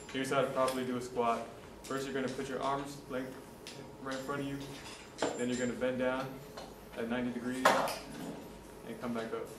Here's how to properly do a squat. First, you're going to put your arms length right in front of you. Then you're going to bend down at 90 degrees and come back up.